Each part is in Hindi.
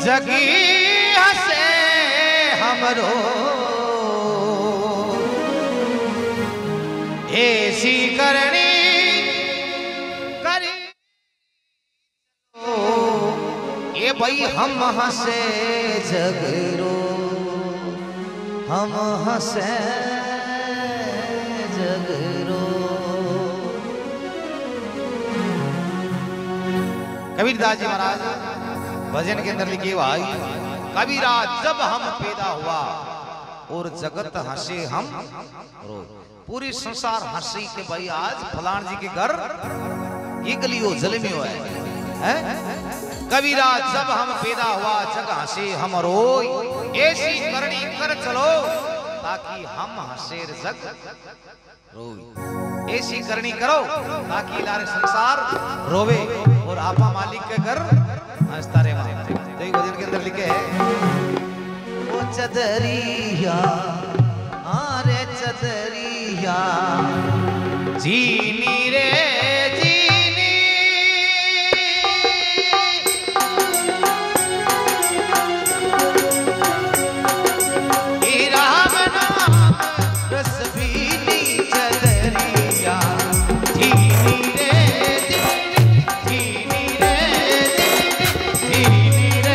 जगी हसे हमरो ऐसी करनी करी ये भाई हम हसे जगरो हम हसे जगरो। कबीरदास जी महाराज भजन के अंदर लिखे भाई कबीरा जब हम पैदा हुआ और जगत हंसे हम रो। पूरी संसार हंसी के भाई आज फलान जी के घर ये गलियो जलमी हुआ है। कबीरा जब हम पैदा हुआ जग हंसे हम रोई ऐसी करनी कर चलो ताकि हम हंसे जग रोई। ऐसी करनी करो ताकि लारे संसार रोवे और आपा मालिक के घर हंसता रे। तो एक भजन के अंदर लिखे है वो चदरिया आरे चदरिया जीनी रे जीनी राम नाम रस पीनी चदरिया जीनी रे जीनी रे जीनी रे।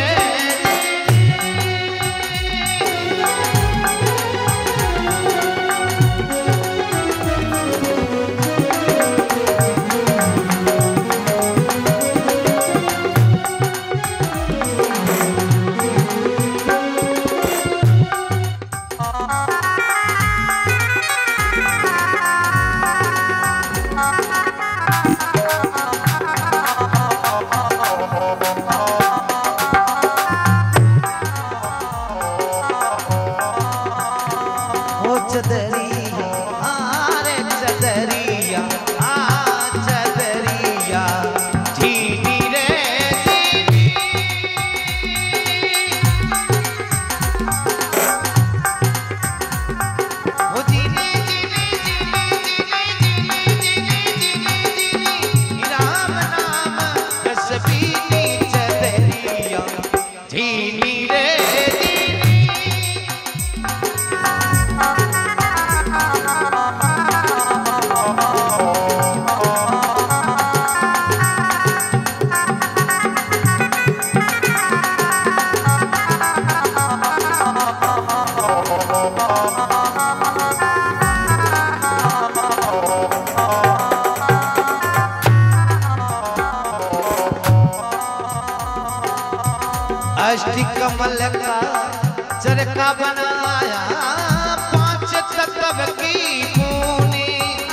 अष्टि कमल का चरखा बनाया पांच तत्व की पूनी।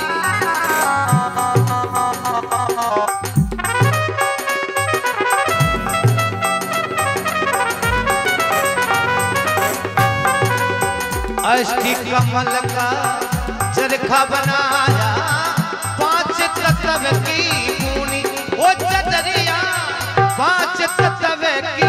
अष्टि कमल का चरखा बनाया पांच तत्व की पूनी। वो चदरिया पांच तत्व की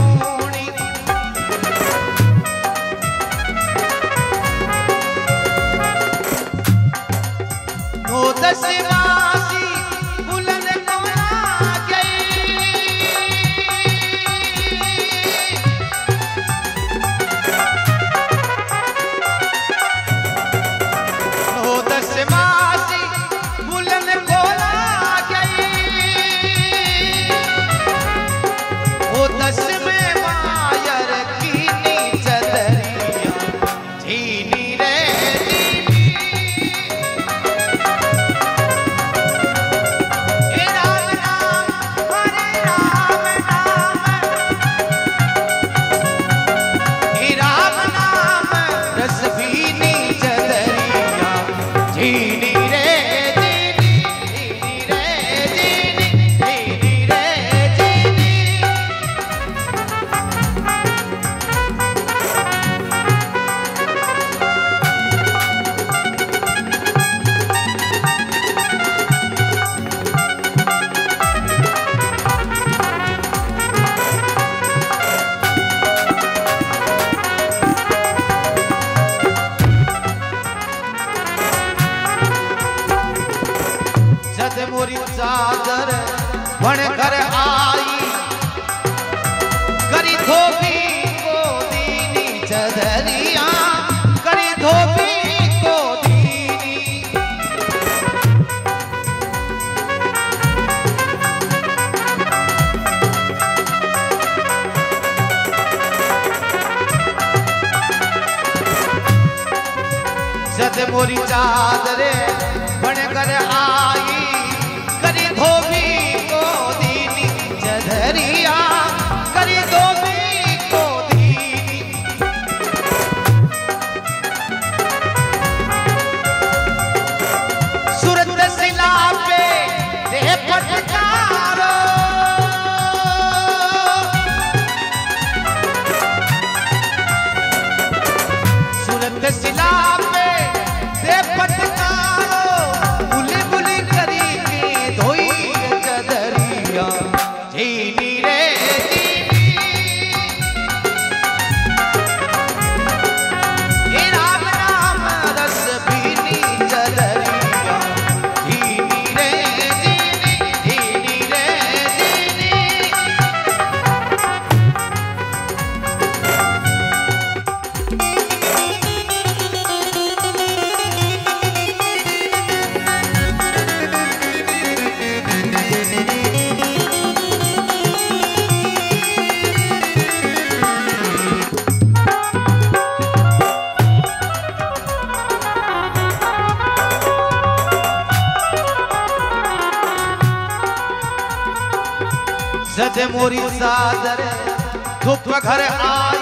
दसवासी बुलंद कमला गई ओ दसवासी बुलंद कोला गई ओ दस में मायर की चदरिया जीनी रे मोरी चादर बन कर आई करी थो मोरी चादरे बन कर आई करी धोबी को दीनी चदरिया करी धोबी को दीनी। सूरत सिला पे दे पटकारो सूरत सिला पे दे पटकारो बुली बुली करी के धोई चदरिया जीनी रे जीनी ये राम नाम रस पीनी चदरिया जीनी रे जीनी रे जीनी। सद मोरी सादर धूप घर आई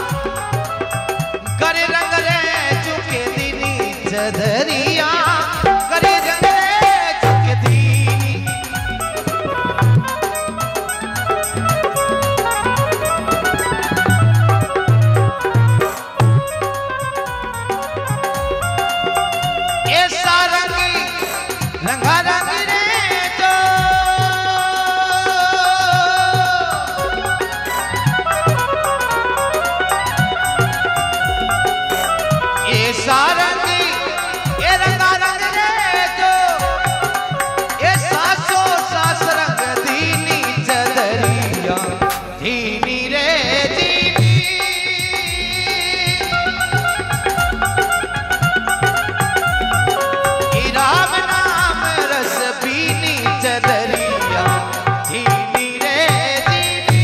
करे रंग रे चुके दीनी चदरिया करे रंग रे चुके दीनी। ऐसा रंगी रंगा रंग रे जो सारंगी ये रंगा रंग रे जो ये सासो सास रंग दीनी चदरिया दीनी रे दीनी। ये राम नाम रस पीनी चदरिया दीनी रे दीनी।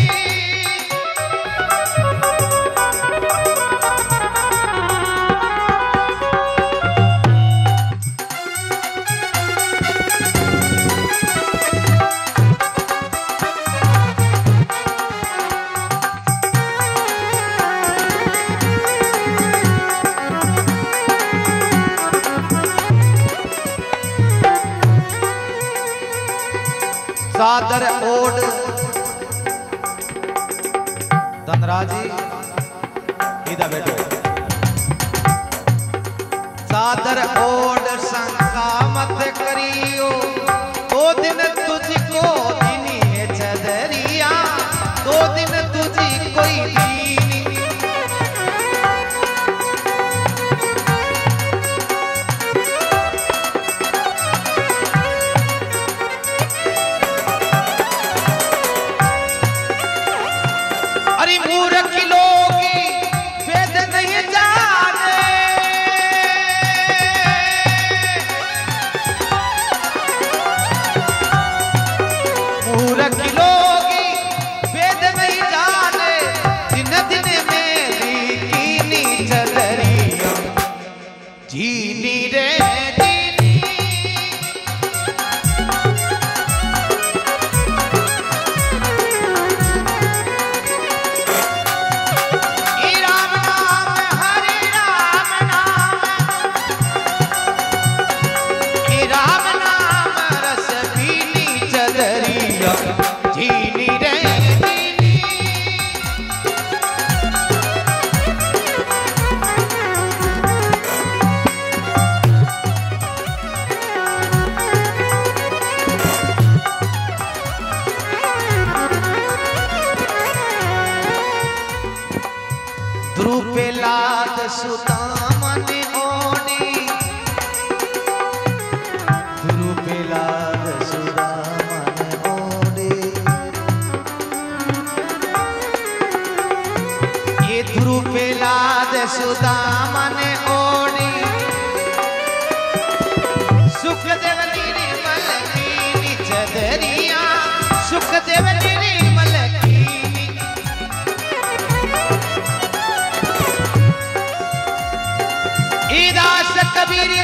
सादर ओड धनराजी इधर बैठो। सादर ओड शंका मत करियो दो दिन तुझको दीनी है चदरिया दो दिन तुझी कोई दीनी। अरे मूर्ख लोगी वेद नहीं जाने मूर्ख लोगी वेद नहीं जाने दिन दिन मेरी कीनी चदरिया जीनी रे जीनी। ध्रुव लाद सुदामन ओनी ध्रुव लाद सुदामन ओनी। ये ध्रुव लाद सुदामन ओनी सुख देव निर्मल कीनी चदरिया सुख देव निर्मल कीनी। दास कबीर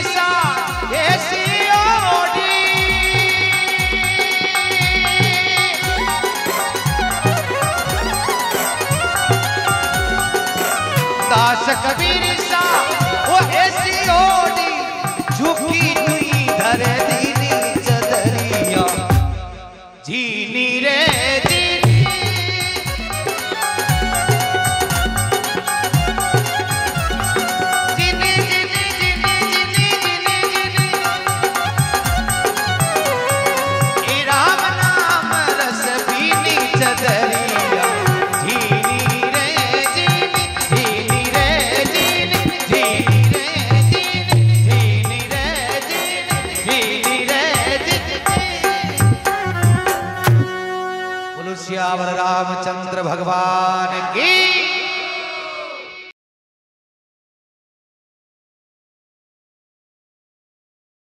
सियावर रामचंद्र भगवान की।